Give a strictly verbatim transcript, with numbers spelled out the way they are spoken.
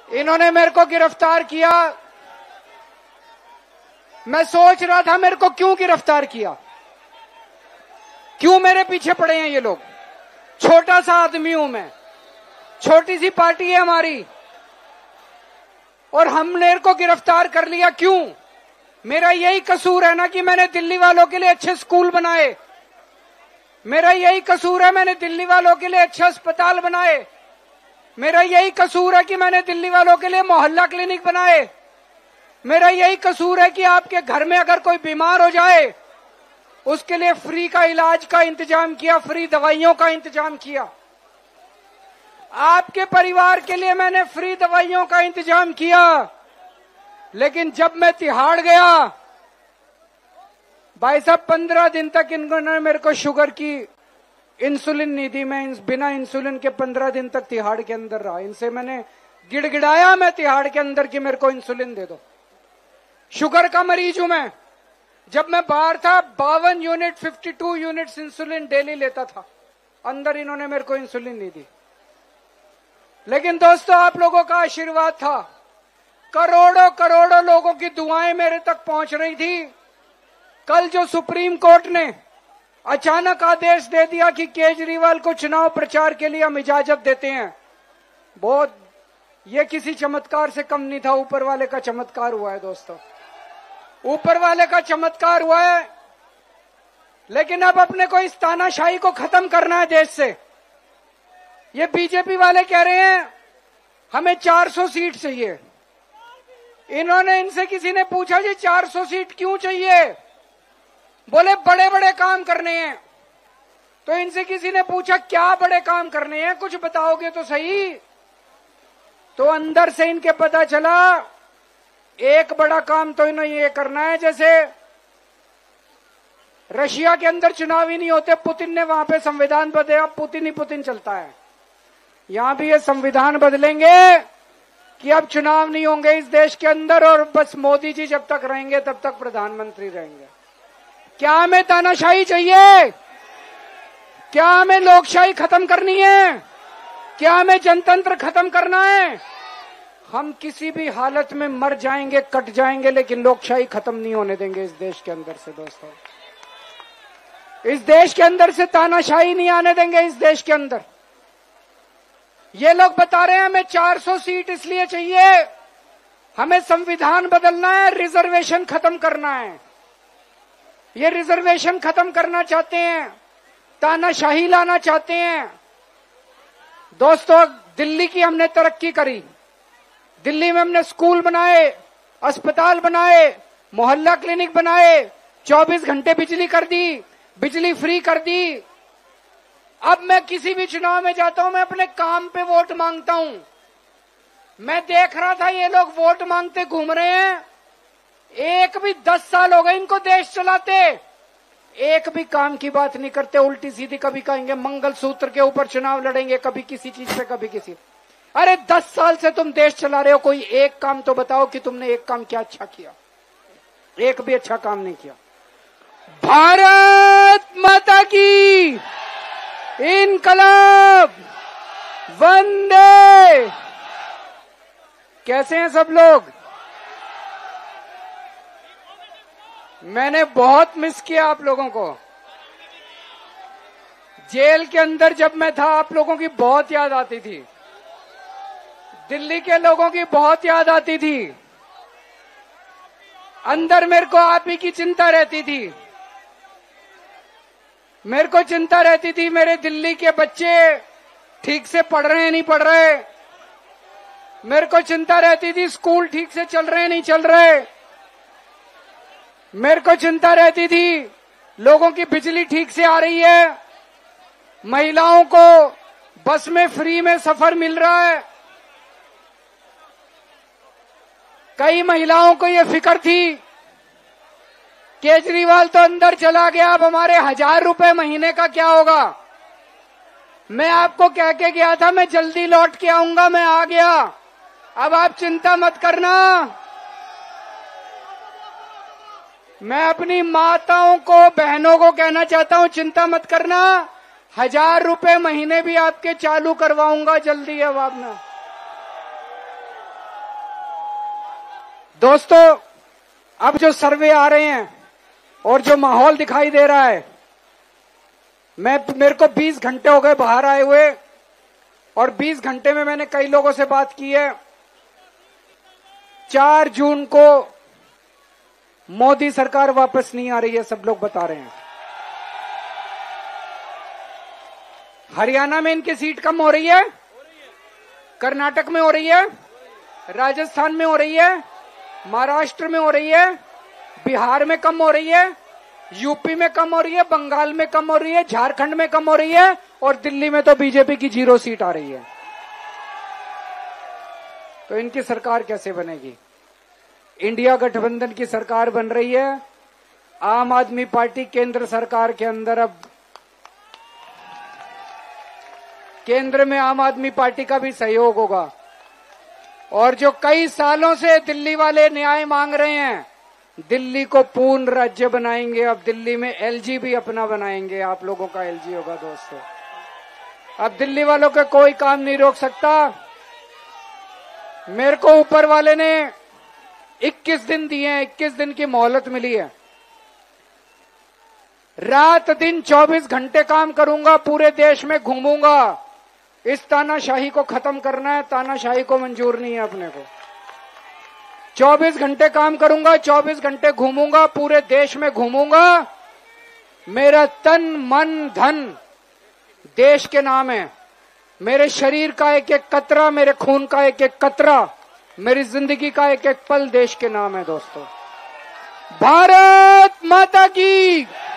इन्होंने मेरे को गिरफ्तार किया। मैं सोच रहा था मेरे को क्यों गिरफ्तार किया, क्यों मेरे पीछे पड़े हैं ये लोग। छोटा सा आदमी हूं मैं, छोटी सी पार्टी है हमारी, और हमने मेरे को गिरफ्तार कर लिया क्यों? मेरा यही कसूर है ना कि मैंने दिल्ली वालों के लिए अच्छे स्कूल बनाए, मेरा यही कसूर है मैंने दिल्ली वालों के लिए अच्छे अस्पताल बनाए, मेरा यही कसूर है कि मैंने दिल्ली वालों के लिए मोहल्ला क्लिनिक बनाए, मेरा यही कसूर है कि आपके घर में अगर कोई बीमार हो जाए उसके लिए फ्री का इलाज का इंतजाम किया, फ्री दवाइयों का इंतजाम किया। आपके परिवार के लिए मैंने फ्री दवाइयों का इंतजाम किया। लेकिन जब मैं तिहाड़ गया, भाई साहब पंद्रह दिन तक इन्होंने मेरे को शुगर की इंसुलिन नहीं दी। मैं बिना इंसुलिन के पंद्रह दिन तक तिहाड़ के अंदर रहा। इनसे मैंने गिड़गिड़ाया मैं तिहाड़ के अंदर कि मेरे को इंसुलिन दे दो। शुगर का मरीज हूं मैं। जब मैं बाहर था बावन यूनिट बावन यूनिट्स इंसुलिन डेली लेता था, अंदर इन्होंने मेरे को इंसुलिन नहीं दी। लेकिन दोस्तों आप लोगों का आशीर्वाद था, करोड़ों करोड़ों लोगों की दुआएं मेरे तक पहुंच रही थी। कल जो सुप्रीम कोर्ट ने अचानक आदेश दे दिया कि केजरीवाल को चुनाव प्रचार के लिए हम इजाजत देते हैं, बहुत ये किसी चमत्कार से कम नहीं था। ऊपर वाले का चमत्कार हुआ है दोस्तों, ऊपर वाले का चमत्कार हुआ है। लेकिन अब अपने को इस तानाशाही को खत्म करना है देश से। ये बीजेपी वाले कह रहे हैं हमें चार सौ सीट चाहिए। इन्होंने इनसे किसी ने पूछा जी चार सौ सीट क्यों चाहिए? बोले बड़े बड़े काम करने हैं। तो इनसे किसी ने पूछा क्या बड़े काम करने हैं, कुछ बताओगे तो सही। तो अंदर से इनके पता चला एक बड़ा काम तो इन्हें ये करना है, जैसे रशिया के अंदर चुनाव ही नहीं होते, पुतिन ने वहां पे संविधान बदला, पुतिन ही पुतिन चलता है। यहां भी ये संविधान बदलेंगे कि अब चुनाव नहीं होंगे इस देश के अंदर, और बस मोदी जी जब तक रहेंगे तब तक प्रधानमंत्री रहेंगे। क्या हमें तानाशाही चाहिए? क्या हमें लोकशाही खत्म करनी है? क्या हमें जनतंत्र खत्म करना है? हम किसी भी हालत में मर जाएंगे, कट जाएंगे, लेकिन लोकशाही खत्म नहीं होने देंगे इस देश के अंदर से। दोस्तों इस देश के अंदर से तानाशाही नहीं आने देंगे। इस देश के अंदर ये लोग बता रहे हैं हमें चार सौ सीट इसलिए चाहिए, हमें संविधान बदलना है, रिजर्वेशन खत्म करना है। ये रिजर्वेशन खत्म करना चाहते हैं, तानाशाही लाना चाहते हैं। दोस्तों दिल्ली की हमने तरक्की करी, दिल्ली में हमने स्कूल बनाए, अस्पताल बनाए, मोहल्ला क्लिनिक बनाए, चौबीस घंटे बिजली कर दी, बिजली फ्री कर दी। अब मैं किसी भी चुनाव में जाता हूं, मैं अपने काम पे वोट मांगता हूं। मैं देख रहा था ये लोग वोट मांगते घूम रहे हैं, एक भी दस साल हो गए इनको देश चलाते, एक भी काम की बात नहीं करते, उल्टी सीधी। कभी कहेंगे मंगलसूत्र के ऊपर चुनाव लड़ेंगे, कभी किसी चीज पे, कभी किसी। अरे दस साल से तुम देश चला रहे हो, कोई एक काम तो बताओ कि तुमने एक काम क्या अच्छा किया? एक भी अच्छा काम नहीं किया। भारत माता की इनकलाब, वंदे। कैसे हैं सब लोग? मैंने बहुत मिस किया आप लोगों को। जेल के अंदर जब मैं था आप लोगों की बहुत याद आती थी, दिल्ली के लोगों की बहुत याद आती थी। अंदर मेरे को आप ही की चिंता रहती थी, मेरे को चिंता रहती थी मेरे दिल्ली के बच्चे ठीक से पढ़ रहे हैं नहीं पढ़ रहे, मेरे को चिंता रहती थी स्कूल ठीक से चल रहे हैं नहीं चल रहे, मेरे को चिंता रहती थी लोगों की बिजली ठीक से आ रही है, महिलाओं को बस में फ्री में सफर मिल रहा है। कई महिलाओं को ये फिक्र थी केजरीवाल तो अंदर चला गया, अब हमारे हजार रुपए महीने का क्या होगा। मैं आपको कह के गया था मैं जल्दी लौट के आऊंगा, मैं आ गया। अब आप चिंता मत करना। मैं अपनी माताओं को, बहनों को कहना चाहता हूं चिंता मत करना, हजार रुपए महीने भी आपके चालू करवाऊंगा जल्दी। अब आप ना दोस्तों, अब जो सर्वे आ रहे हैं और जो माहौल दिखाई दे रहा है, मैं मेरे को बीस घंटे हो गए बाहर आए हुए और बीस घंटे में मैंने कई लोगों से बात की है। चार जून को मोदी सरकार वापस नहीं आ रही है, सब लोग बता रहे हैं। हरियाणा में इनकी सीट कम हो रही है, कर्नाटक में हो रही है, राजस्थान में हो रही है, महाराष्ट्र में हो रही है, बिहार में कम हो रही है, यूपी में कम हो रही है, बंगाल में कम हो रही है, झारखंड में कम हो रही है और दिल्ली में तो बीजेपी की जीरो सीट आ रही है। तो इनकी सरकार कैसे बनेगी? इंडिया गठबंधन की सरकार बन रही है। आम आदमी पार्टी केंद्र सरकार के अंदर, अब केंद्र में आम आदमी पार्टी का भी सहयोग होगा। और जो कई सालों से दिल्ली वाले न्याय मांग रहे हैं, दिल्ली को पूर्ण राज्य बनाएंगे। अब दिल्ली में एलजी भी अपना बनाएंगे, आप लोगों का एलजी होगा दोस्तों। अब दिल्ली वालों का कोई काम नहीं रोक सकता। मेरे को ऊपर वाले ने इक्कीस दिन दिए हैं, इक्कीस दिन की मोहलत मिली है। रात दिन चौबीस घंटे काम करूंगा, पूरे देश में घूमूंगा। इस तानाशाही को खत्म करना है, तानाशाही को मंजूर नहीं है अपने को। चौबीस घंटे काम करूंगा, चौबीस घंटे घूमूंगा, पूरे देश में घूमूंगा। मेरा तन मन धन देश के नाम है। मेरे शरीर का एक एक कतरा, मेरे खून का एक एक कतरा, मेरी जिंदगी का एक एक पल देश के नाम है दोस्तों। भारत माता की